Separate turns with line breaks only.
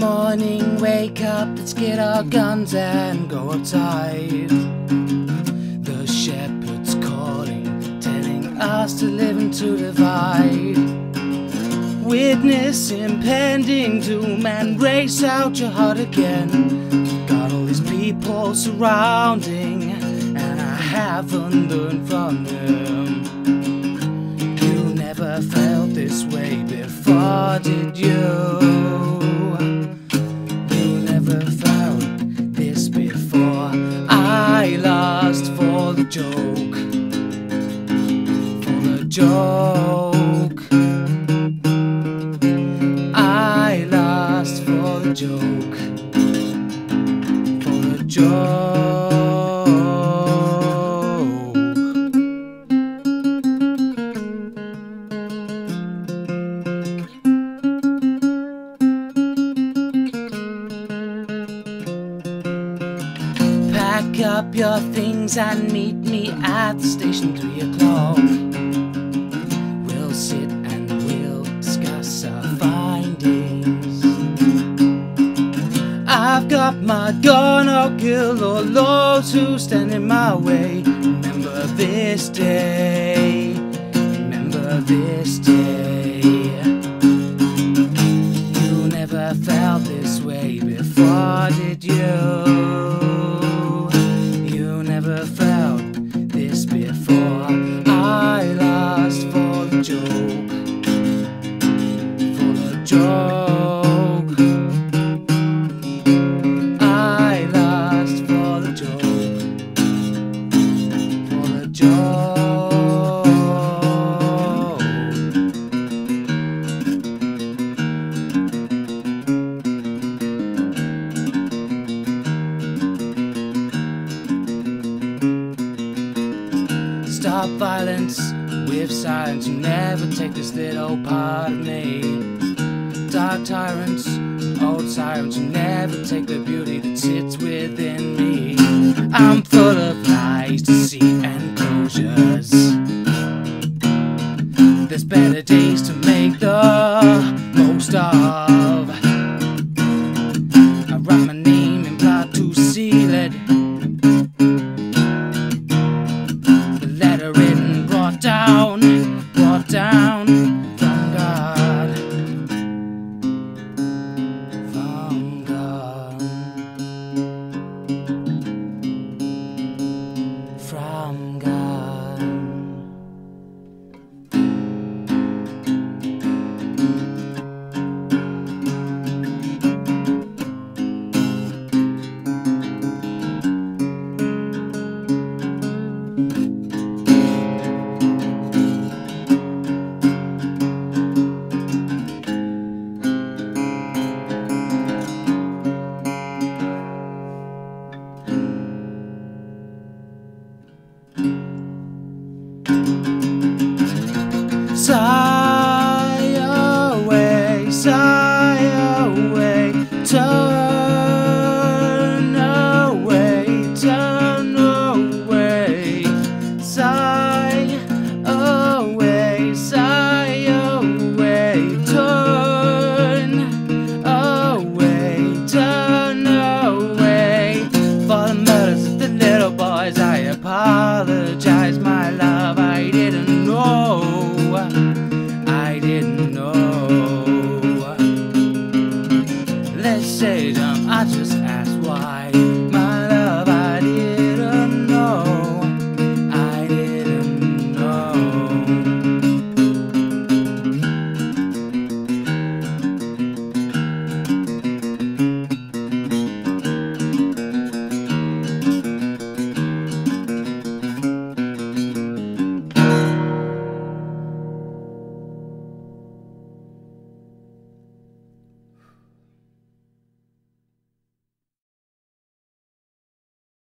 morning, wake up, let's get our guns and go outside. The shepherd's calling, telling us to live and to divide. Witness impending doom and race out your heart again. Got all these people surrounding, and I haven't learned from them. You never felt this way before, did you? You never felt this before. I lost for the joke, for the joke. I lost for the joke, for the joke. Pack up your things and meet me at the station 3 o'clock. We'll sit and we'll discuss our findings. I've got my gun, I'll kill all those who stand in my way. Remember this day, remember this day. You never felt this way before, did you? Never felt this before. I lost for the joke, for the joke. I lost for the joke, for the joke. Stop violence with silence. You never take this little part of me. Dark tyrants, old sirens. You never take the beauty that sits within me. I'm full of lies, deceit and closures. There's better days to make the most of. I write my name in blood to seal it. Brought down from God, from God, from God. Sigh away, turn away, turn away. Sigh away, turn away, turn away. For the murders of the little boys, I apologize, my love, I didn't know. I didn't know. Let's say I just asked why.